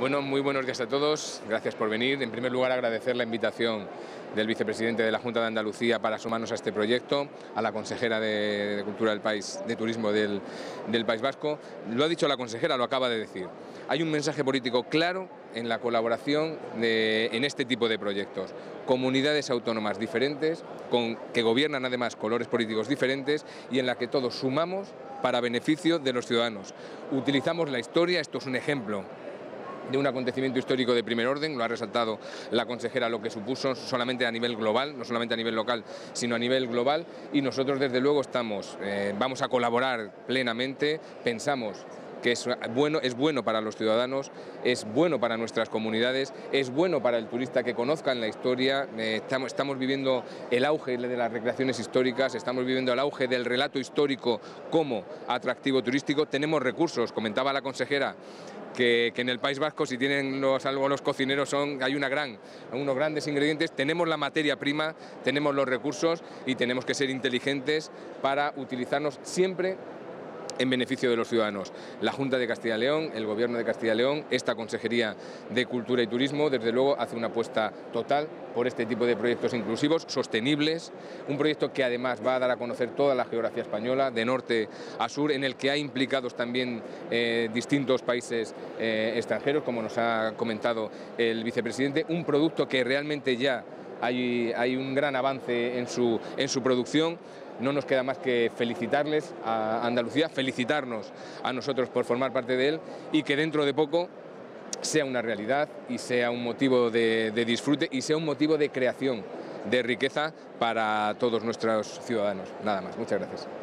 Bueno, muy buenos días a todos, gracias por venir. En primer lugar, agradecer la invitación del vicepresidente de la Junta de Andalucía para sumarnos a este proyecto, a la consejera de Cultura del país, de Turismo del País Vasco. Lo ha dicho la consejera, lo acaba de decir. Hay un mensaje político claro en la colaboración en este tipo de proyectos. Comunidades autónomas diferentes, que gobiernan además colores políticos diferentes y en la que todos sumamos para beneficio de los ciudadanos. Utilizamos la historia, esto es un ejemplo de un acontecimiento histórico de primer orden, lo ha resaltado la consejera, lo que supuso solamente a nivel global, no solamente a nivel local, sino a nivel global, y nosotros desde luego vamos a colaborar plenamente, pensamos que es bueno para los ciudadanos, es bueno para nuestras comunidades, es bueno para el turista que conozcan la historia. Estamos viviendo el auge de las recreaciones históricas, estamos viviendo el auge del relato histórico como atractivo turístico. Tenemos recursos, comentaba la consejera, que en el País Vasco, si tienen algo los cocineros, hay unos grandes ingredientes. Tenemos la materia prima, tenemos los recursos y tenemos que ser inteligentes para utilizarnos siempre en beneficio de los ciudadanos. La Junta de Castilla y León, el Gobierno de Castilla y León, esta Consejería de Cultura y Turismo, desde luego hace una apuesta total por este tipo de proyectos inclusivos, sostenibles, un proyecto que además va a dar a conocer toda la geografía española, de norte a sur, en el que hay implicados también distintos países extranjeros, como nos ha comentado el vicepresidente, un producto que realmente ya hay un gran avance en su producción. No nos queda más que felicitarles a Andalucía, felicitarnos a nosotros por formar parte de él y que dentro de poco sea una realidad y sea un motivo de disfrute y sea un motivo de creación de riqueza para todos nuestros ciudadanos. Nada más, muchas gracias.